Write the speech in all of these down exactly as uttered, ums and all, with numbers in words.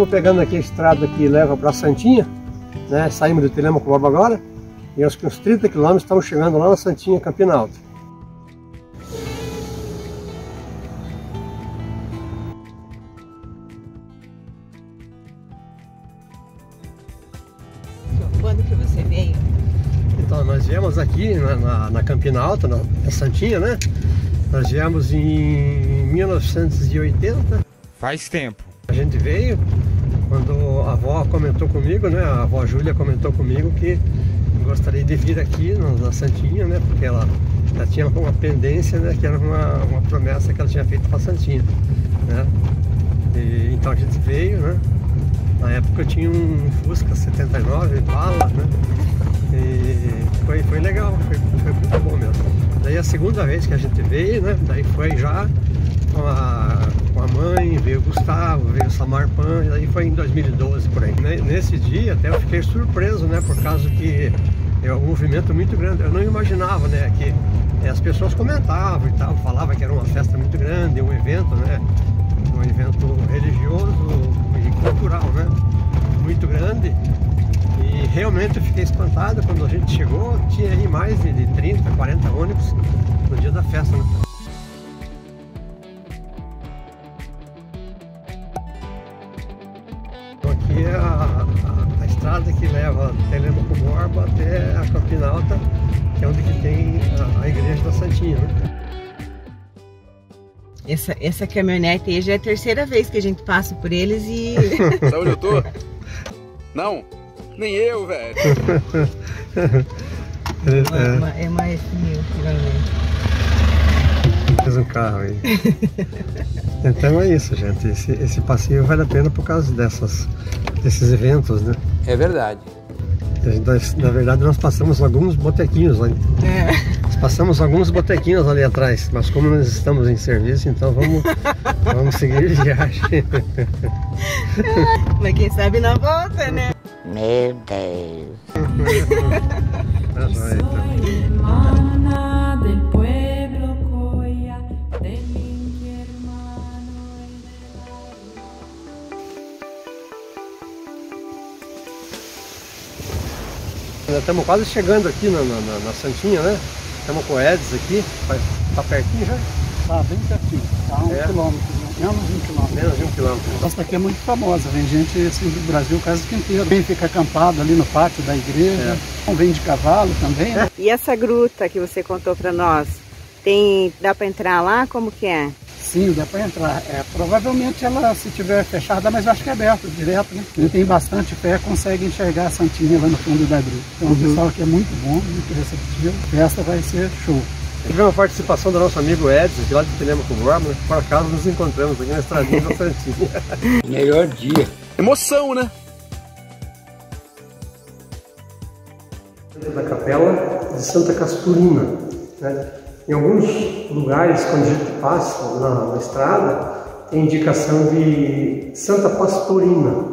estamos pegando aqui a estrada que leva para Santinha, né? Saímos de Telêmaco Borba agora, e aos uns trinta quilômetros estamos chegando lá na Santinha, Campina Alta. Quando que você veio? Então, nós viemos aqui na, na, na Campina Alta, na, na Santinha, né? Nós viemos em mil novecentos e oitenta. Faz tempo. A gente veio quando a avó comentou comigo, né? A avó Júlia comentou comigo que gostaria de vir aqui na, na Santinha, né? Porque ela, ela tinha uma pendência, né? Que era uma, uma promessa que ela tinha feito para a Santinha, né? E, então a gente veio, né? Na época eu tinha um Fusca setenta e nove bala, né? E foi, foi legal, foi, foi muito bom mesmo. Daí a segunda vez que a gente veio, né? Daí foi já com a, com a mãe, veio o Gustavo, veio o Samarpan, e daí foi em dois mil e doze por aí. Nesse dia até eu fiquei surpreso, né? Por causa que é um movimento muito grande. Eu não imaginava, né? Que é, as pessoas comentavam e tal, falavam que era uma festa muito grande, um evento, né? Um evento religioso e cultural, né? Muito grande. E realmente eu fiquei espantado quando a gente chegou, tinha aí mais de trinta, quarenta ônibus no dia da festa, né? Então aqui é a, a, a estrada que leva Telêmaco Borba até a Campina Alta, que é onde que tem a, a igreja da Santinha, né? Essa, essa caminhonete aí já é a terceira vez que a gente passa por eles e... Sabe onde eu tô? Não, nem eu, velho. É uma, é uma F mil, finalmente. Fez um carro aí. Então é isso, gente. Esse, esse passeio vale a pena por causa dessas, desses eventos, né? É verdade. Nós, na verdade, nós passamos alguns botequinhos ali. É. Nós passamos alguns botequinhos ali atrás, mas como nós estamos em serviço, então vamos, vamos seguir viagem. Mas quem sabe na volta, né? Meu Deus. Tá joia, então. Estamos quase chegando aqui na, na, na Santinha, né? Estamos com o Edson aqui, tá pertinho já? Tá bem pertinho, tá a um É. quilômetro, menos de um quilômetro. Menos de um quilômetro. Essa daqui é muito famosa, vem gente assim, do Brasil quase que inteiro. Vem fica acampado ali no pátio da igreja, É. vem de cavalo também, né? E essa gruta que você contou pra nós, tem, dá pra entrar lá? Como que é? Sim, dá para entrar. É, provavelmente ela, se tiver fechada, mas eu acho que é aberto, direto, né? Quem tem bastante fé consegue enxergar a Santinha lá no fundo da gruta. Então o pessoal aqui é muito bom, muito receptivo. A festa vai ser show. Tivemos a participação do nosso amigo Edson, de lá de Telêmaco Borba, né? Por acaso nos encontramos aqui na estradinha da Santinha. Melhor dia. Emoção, né? Dentro da capela de Santa Casturina, né? Em alguns lugares, quando a gente passa na, na estrada, tem indicação de Santa Pastorina.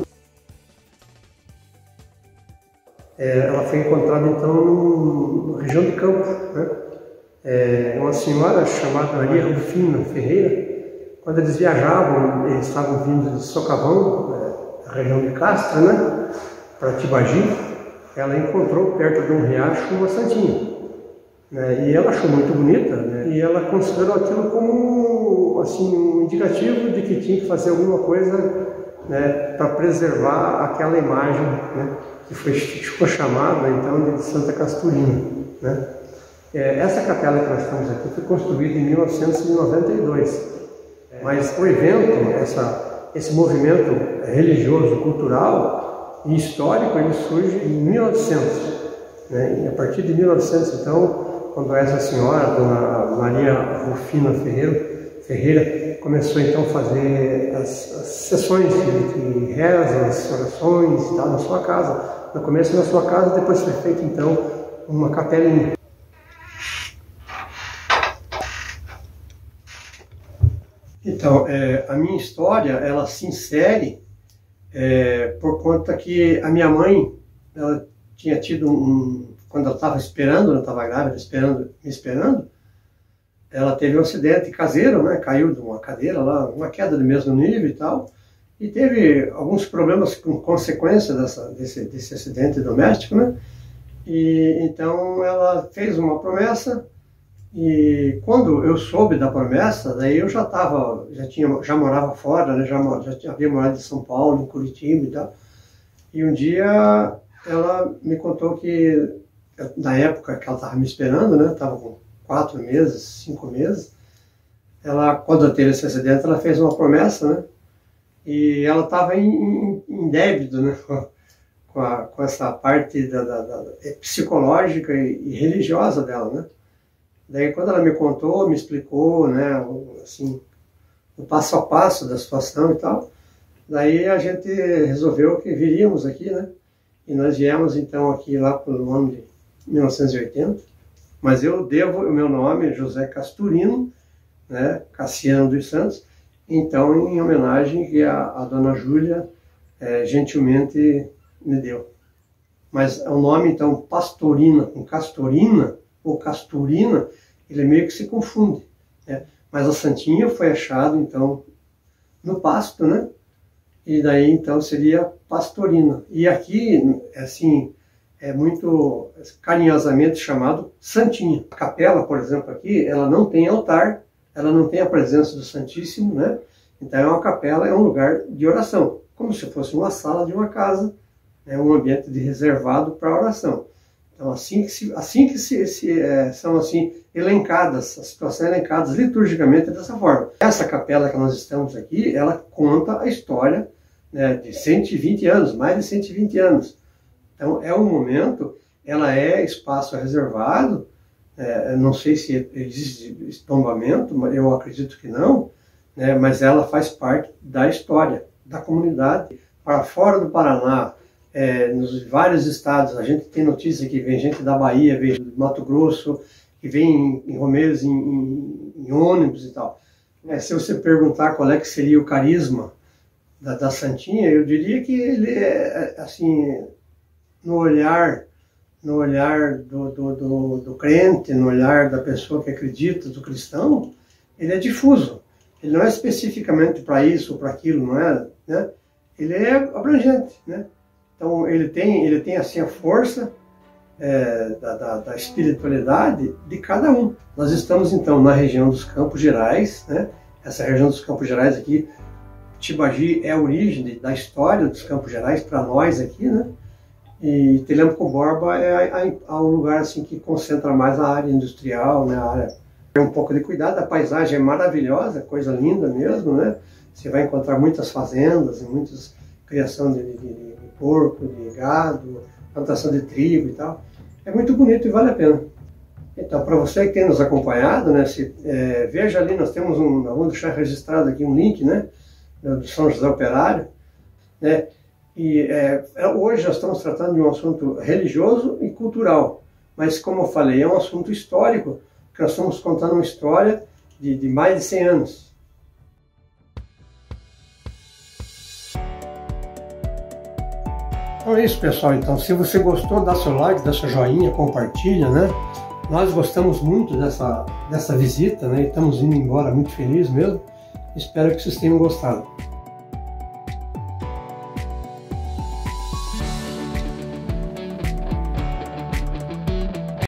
É, ela foi encontrada então na região de Campo, né? É, uma senhora chamada Maria Rufina Ferreira, quando eles viajavam, eles estavam vindo de Socavão, é, a região de Castra, né? Para Tibagi, ela encontrou perto de um riacho uma santinha. Né, e ela achou muito bonita, né, e ela considerou aquilo como assim, um indicativo de que tinha que fazer alguma coisa, né, para preservar aquela imagem, né, que foi, ficou chamada então de Santa Casturina. Né. É, essa capela que nós estamos aqui foi construída em mil novecentos e noventa e dois, mas o evento, essa, esse movimento religioso, cultural e histórico, ele surge em mil e novecentos. Né, e a partir de mil e novecentos, então, quando essa senhora, Dona Maria Rufina Ferreira, Ferreira começou então a fazer as, as sessões de, de rezas, orações e tal na sua casa. No começo na sua casa, depois foi feita então uma capelinha. Então, é, a minha história, ela se insere é, por conta que a minha mãe, ela tinha tido um... Quando ela estava esperando, ela estava grávida, esperando, me esperando, ela teve um acidente caseiro, né? Caiu de uma cadeira lá, uma queda do mesmo nível e tal, e teve alguns problemas com consequência dessa, desse, desse acidente doméstico, né? E então ela fez uma promessa, e quando eu soube da promessa, daí eu já estava, já tinha, já morava fora, né? já, já havia morado em São Paulo, em Curitiba e tal. E um dia ela me contou que, na época que ela estava me esperando, né? Estava com quatro meses, cinco meses. Ela, quando teve esse acidente, ela fez uma promessa, né? E ela estava em, em, em débito, né? Com, a, com essa parte da, da, da, psicológica e, e religiosa dela, né? Daí, quando ela me contou, me explicou, né? Assim, o passo a passo da situação e tal. Daí a gente resolveu que viríamos aqui, né? E nós viemos então aqui lá pelo ano de mil novecentos e oitenta. Mas eu devo o meu nome, José Casturino, né? Cassiano dos Santos. Então, em homenagem que a, a dona Júlia é, gentilmente me deu. Mas o nome, então, Pastorina com Castorina, ou Casturina, ele meio que se confunde, né? Mas a santinha foi achada, então, no pasto, né? E daí, então, seria Pastorina. E aqui, assim, é muito carinhosamente chamado Santinha. A capela, por exemplo, aqui, ela não tem altar, ela não tem a presença do Santíssimo, né? Então, é uma capela, é um lugar de oração, como se fosse uma sala de uma casa, né? Um ambiente de reservado para oração. Então, assim que, se, assim que se, se, é, são assim elencadas, as situações elencadas liturgicamente dessa forma. Essa capela que nós estamos aqui, ela conta a história, né, de cento e vinte anos, mais de cento e vinte anos. Então, é um momento, ela é espaço reservado, é, não sei se existe tombamento, eu acredito que não, né, mas ela faz parte da história, da comunidade. Para fora do Paraná, é, nos vários estados, a gente tem notícia que vem gente da Bahia, vem do Mato Grosso, que vem em, em Romeiros, em, em, em ônibus e tal. É, se você perguntar qual é que seria o carisma da, da Santinha, eu diria que ele é, assim, no olhar, no olhar do, do, do, do crente, no olhar da pessoa que acredita, do cristão, ele é difuso. Ele não é especificamente para isso ou para aquilo, não é? Né? Ele é abrangente, né? Então, ele tem, ele tem assim, a força é, da, da, da espiritualidade de cada um. Nós estamos, então, na região dos Campos Gerais, né? Essa região dos Campos Gerais aqui, Tibagi é a origem de, da história dos Campos Gerais para nós aqui, né? E Telemaco-Borba é o lugar assim, que concentra mais a área industrial, né? A área. Tem um pouco de cuidado, a paisagem é maravilhosa, coisa linda mesmo, né? Você vai encontrar muitas fazendas, muitas criação de, de, de porco, de gado, plantação de trigo e tal. É muito bonito e vale a pena. Então, para você que tem nos acompanhado, né, se, é, veja ali, nós temos um, vamos deixar registrado aqui um link, né, do São José Operário, né, e é, hoje nós estamos tratando de um assunto religioso e cultural, mas como eu falei, é um assunto histórico, que nós estamos contando uma história de, de mais de cem anos. Então é isso, pessoal. Então, se você gostou, dá seu like, dá seu joinha, compartilha, né? Nós gostamos muito dessa, dessa visita, né? E estamos indo embora muito felizes mesmo. Espero que vocês tenham gostado.